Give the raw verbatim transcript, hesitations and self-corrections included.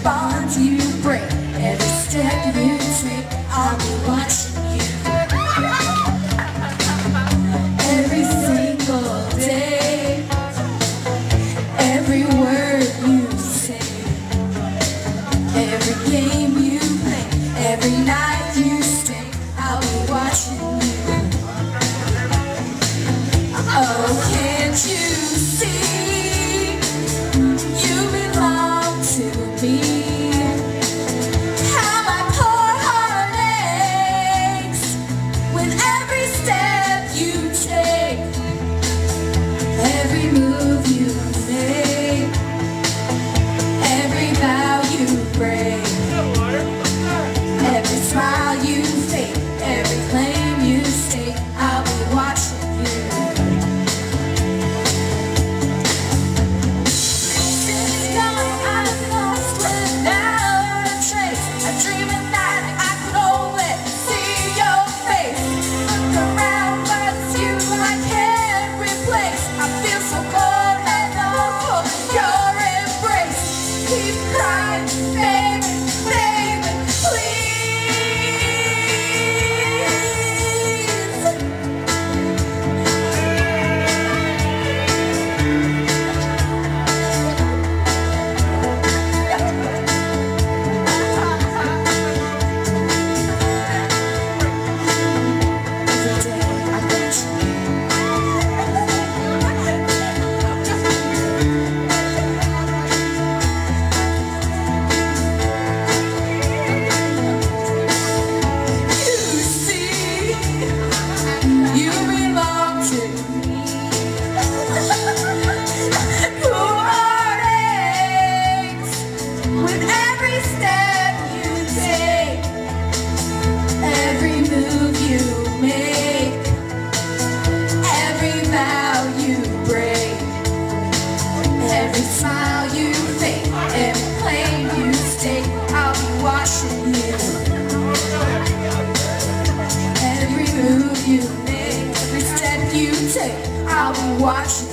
bonds you break, every step you take, I'll be watching you. Every single day, every word you say, every game you play, every night you stay, I'll be watching you. Oh, can't you see, you belong to me? How my poor heart aches with every step you take, every move you make, every vow you break, every smile you fake, every claim you stake, I'll be watching you. Every smile you fake, every claim you stake, I'll be watching you. Every move you make, every step you take, I'll be watching you.